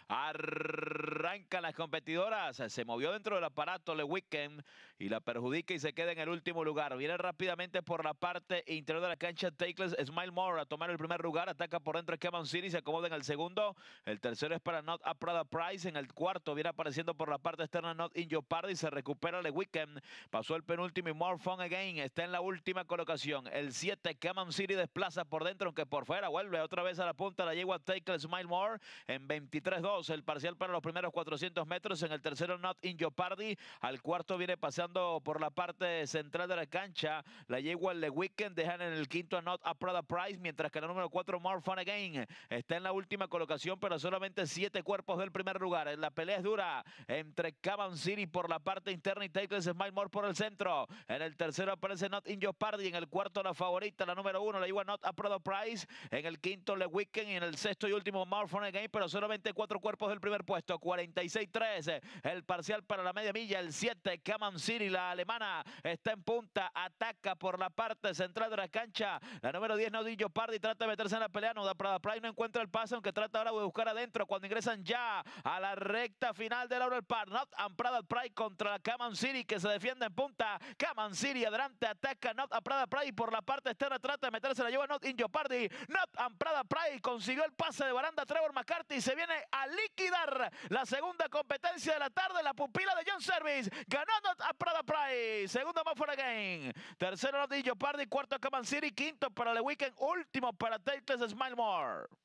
Arrancan las competidoras. Se movió dentro del aparato Le Weekend y la perjudica y se queda en el último lugar. Viene rápidamente por la parte interior de la cancha Takeless Smile More a tomar el primer lugar. Ataca por dentro Cameron City, se acomoda en el segundo. El tercero es para Not a Prada Price. En el cuarto viene apareciendo por la parte externa Not in Your Party. Se recupera Le Weekend. Pasó el penúltimo y More Fun Again. Está en la última colocación. El 7 Cameron City desplaza por dentro, aunque por fuera vuelve otra vez a la punta. La yegua Takeless Smile More en 23-2. El parcial para los primeros 400 metros. En el tercero Not in Your Party. Al cuarto viene paseando por la parte central de la cancha la yegua Le Weekend. Dejan en el quinto a Not a Prada Price, mientras que la número 4 More Fun Again está en la última colocación, pero solamente 7 cuerpos del primer lugar. La pelea es dura entre Cameron City por la parte interna y Takeless Smile More por el centro. En el tercero aparece Not in Your Party. En el cuarto la favorita, la número 1, la yegua Not a Prada Price. En el quinto Le Weekend y en el sexto y último More Fun Again, pero solamente 4 cuerpos del primer puesto. 46-3 el parcial para la media milla. El 7 Cameron City, la alemana, está en punta, ataca por la parte central de la cancha. La número 10 Not in Your Party trata de meterse en la pelea. No da Prada Price, no encuentra el pase, aunque trata ahora de buscar adentro cuando ingresan ya a la recta final del Laurel Park. Not a Prada Price contra la Cameron City, que se defiende en punta. Cameron City adelante, ataca Not a Prada Price por la parte externa, trata de meterse, la lleva Not in Your Party. Not a Prada Price consiguió el pase de baranda Trevor McCarthy y se viene a liquidar la segunda competencia de la tarde. La pupila de John Service ganó Not a Prada Price. Segundo More Fun Again. Tercero Not in Your Party. Cuarto Cameron City. Quinto para Le Weekend. Último para Takeless Smile More.